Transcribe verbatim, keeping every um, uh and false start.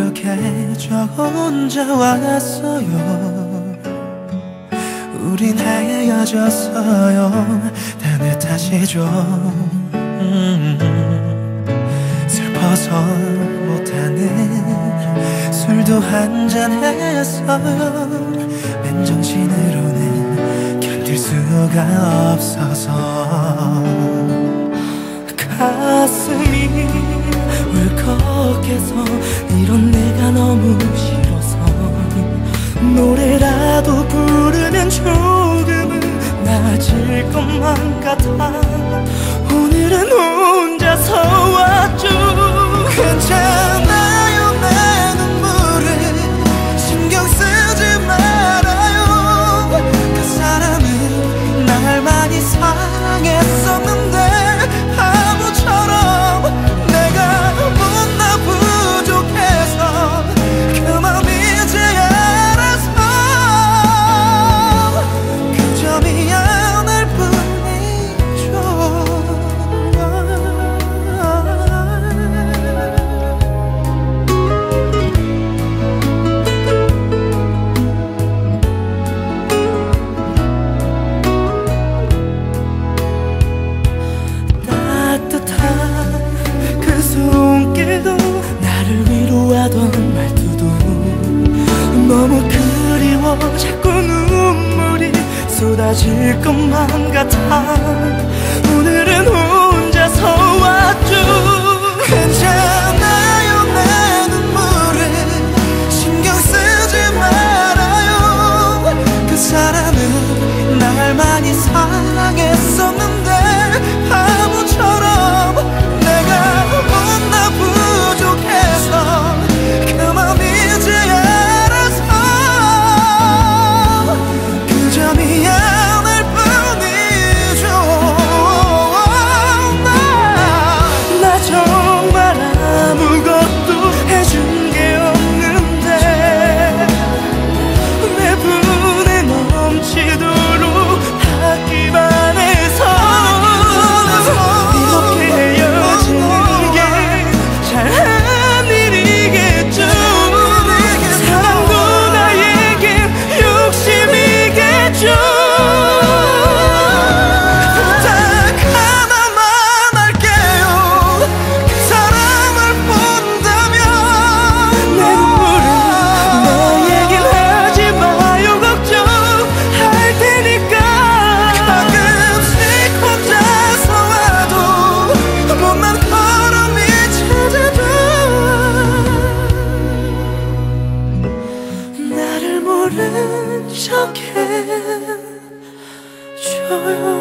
이렇게 저 혼자 왔어요. 우린 헤어졌어요. 다 내 탓이죠. 음, 슬퍼서 못하는 술도 한잔했어요. 맨정신으로는 견딜 수가 없어서 가슴이 울컥해서 이런 내가 너무 싫어서 노래라도 부르면 조금은 나아질 것만 같아. 오늘은 혼자서 왔죠. 괜찮아요, 내 눈물을 신경 쓰지 말아요. 그 사람은 날 많이 사랑했었는데 바보처럼 내가 못나 부족해서 그 맘 이제 알아서 그저 미안할 뿐이죠. 손길도 나를 위로하던 말투도 너무 그리워. 자꾸 눈물이 쏟아질 것만 같아. 오늘은 혼자서 왔죠. 괜찮아요, 내 눈물을 신경 쓰지 말아요. 그 사람은 날 많이 사랑했었는데 바보처럼 내가 못나 부족해서 그 맘 이제 알아서 그저 미안할 뿐이죠. 나, 나 정말 아무것도 해준 게 없는데 내 분에 넘치도록 하기만 해서 이렇게 헤어지는 게 잘한 일이겠죠. 사랑도 나에겐 욕심이겠죠. 부탁 하나만 할게요. 그 사람을 본다면 내 눈물은 내 얘긴 하지 마요. 걱정할 테니까. 가끔씩 혼자서 와도 못난 걸음이 찾아도 나를 모른 척해줘요.